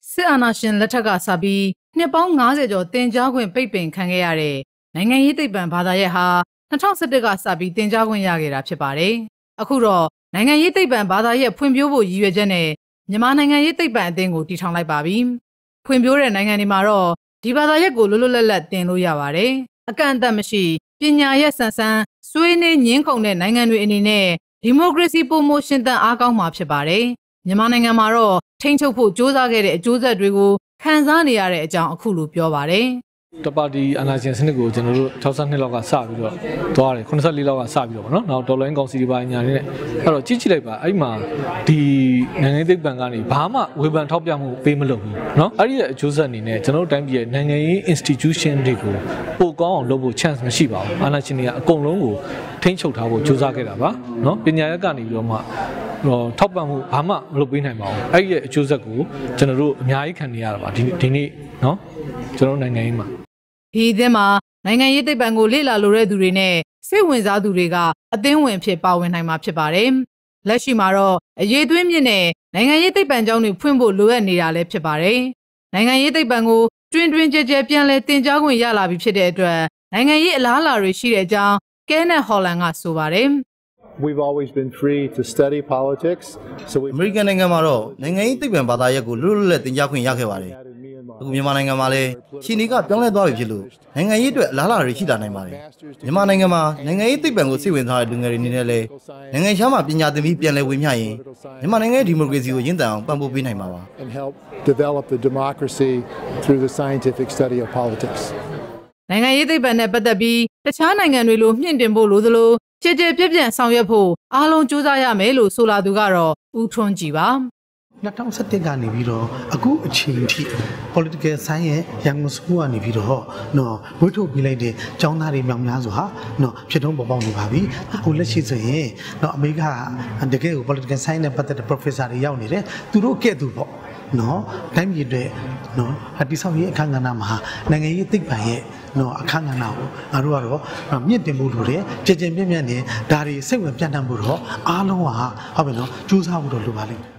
စစ်အာဏာရှင်လက်ထက်ကစပြီးနှစ်ပေါင်း90ကျော်တင်ကြားခွင့်ပိတ်ပင်ခံခဲ့ရတဲ့နိုင်ငံရေးသိပ္ပံဘာသာရပ်ဟာ2011ကစပြီးတင်ကြားခွင့်ရခဲ့တာဖြစ်ပါတယ်။အခုတော့နိုင်ငံရေးသိပ္ပံဘာသာရပ်ဖွံ့ဖြိုးဖို့ရည်ရွယ်ချက်နဲ့မြန်မာနိုင်ငံရေးသိပ္ပံအသင်းကိုတည်ထောင်လိုက်ပါပြီ။ဖွံ့ဖြိုးတဲ့နိုင်ငံတွေမှာတော့ဒီဘာသာရပ်ကိုလွတ်လွတ်လပ်လပ်သင်လို့ရပါတယ်။အကန့်အသတ်မရှိပညာရပ်ဆန်ဆန်းဆွေးနွေးငြင်းခုန်တဲ့နိုင်ငံတွေအနေနဲ့ဒီမိုကရေစီပိုမိုရှင်သန်အားကောင်းမှာဖြစ်ပါတယ်။မြန်မာနိုင်ငံမှာတော့ထိန်းချုပ်ဖို့ကြိုးစားခဲ့တဲ့အကျိုးဆက်တွေကိုခံစားနေရတဲ့အကြောင်းအခုလိုပြောပါတယ်။တပါတီအာဏာရှင်စနစ်ကိုကျွန်တော်တို့62လောက်ကစပြီးတော့သွားတယ်84လောက်ကစပြီးတော့ဗောနော်။နောက်ဒေါ်လာရင်းကောင်စီတွေပါညာနေနဲ့အဲ့တော့ကြည့်လိုက်ပါအဲ့မှာဒီနိုင်ငံရေးသိပ္ပံကနေဘာမှဝေဖန်ထောက်ပြမှုပေးမလုပ်ဘူးเนาะ။အဲ့ဒီရဲ့အကျိုးဆက်အနေနဲ့ကျွန်တော်တို့တိုင်းပြည်ရဲ့နိုင်ငံရေး institution တွေကိုပိုကောင်းအောင်လုပ်ဖို့ chance မရှိပါဘူး။အာဏာရှင်တွေကအကုန်လုံးကိုထိန်းချုပ်ထားဖို့ကြိုးစားခဲ့တာပါเนาะ။ပညာရပ်ကနေပြီးတော့မှထောက်ပံ့မှုဘာမှမလုပ်ပေးနိုင်ပါဘူးအဲ့ဒီရဲ့အကျိုးဆက်ကိုကျွန်တော်တို့အများကြီးခံနေရတာပါဒီနေ့เนาะကျွန်တော်နိုင်ငံရေးမှာဒီအသင်းမှာနိုင်ငံရေးသိပ္ပံကိုလေ့လာလိုတဲ့သူတွေနဲ့စိတ်ဝင်စားသူတွေကအသင်းဝင်ဖြစ်ပါဝင်နိုင်မှာဖြစ်ပါတယ်လက်ရှိမှာတော့အရေးသွင်းမြင့်တဲ့နိုင်ငံရေးသိပ္ပံကျောင်းတွေဖွင့်ဖို့လိုအပ်နေတာလည်းဖြစ်ပါတယ်နိုင်ငံရေးသိပ္ပံကိုတွင်ကျဲပြန်လဲတင်ကြားခွင့်ရလာပြီဖြစ်တဲ့အတွက်နိုင်ငံရေးအလားအလာတွေရှိတဲ့အကြောင်းကဲနက်ဟော်လန်ကဆိုပါတယ် We've always been free to study politics. So American နိုင်ငံမှာတော့နိုင်ငံရေးသိပ္ပံဘာသာရပ်ကိုလွတ်လွတ်လပ်သင်ကြားခွင့်ရခဲ့ပါတယ်။အခုမြန်မာနိုင်ငံမှာလည်းရှင်တွေကပြောင်းလဲသွားပြီဖြစ်လို့နိုင်ငံရေးအတွက်အလားအလာတွေရှိလာနိုင်ပါတယ်။မြန်မာနိုင်ငံမှာနိုင်ငံရေးသိပ္ပံကိုစိတ်ဝင်စားတဲ့လူငယ်တွေအနေနဲ့လည်းနိုင်ငံခြားမှာပညာသင်ပြီးပြန်လည်ဝင်မြရင်မြန်မာနိုင်ငံရဲ့ဒီမိုကရေစီကိုရင့်တန်အောင်ပံ့ပိုးပေးနိုင်မှာပါ။ And help develop the democracy through the scientific study of politics. နိုင်ငံရေးသိပ္ပံနဲ့ပတ်သက်ပြီးတခြားနိုင်ငံတွေလိုမြင့်တင်ဖို့လိုသလိုကြည်ပြန့်ဆောင်ရွက်ဖို့အားလုံးစူးစမ်းရမယ်လို့ဆိုလာသူကတော့ဦးထွန်းကြည်ပါ 2017ကနေပြီးတော့အခုအချိန်ထိ political science ရဲ့ရန်ကုန်စကူကနေပြီးတော့နော်ဝိထုတ်ပြလိုက်တဲ့ကျောင်းသားတွေမြောက်များစွာနော်ဖြစ်ထုံးပေါ်ပေါက်နေပါပြီအခုလက်ရှိဆိုရင်နော်အမေရိကတကယ်ကို political science နဲ့ပတ်သက်တဲ့ professor တွေရောက်နေတယ်သူတို့ကဲ့သို့ပေါ့နော်တိုင်းပြည်အတွက်နော်အတိဆောက်ရေးအခမ်းအနားမှာနိုင်ငံရေးသိပ္ပံရဲ့နော်အခမ်းအနားကိုငါတို့ကတော့မြင့်တင်ဖို့လိုတယ်ကြည်ပြန့်နဲ့ဒါတွေစိတ်ဝင်ပြန့်နှံ့ဖို့တော့အားလုံးဟာဟုတ်ပြီနော်ကြိုးစားဖို့တော့လိုပါလိမ့်မယ်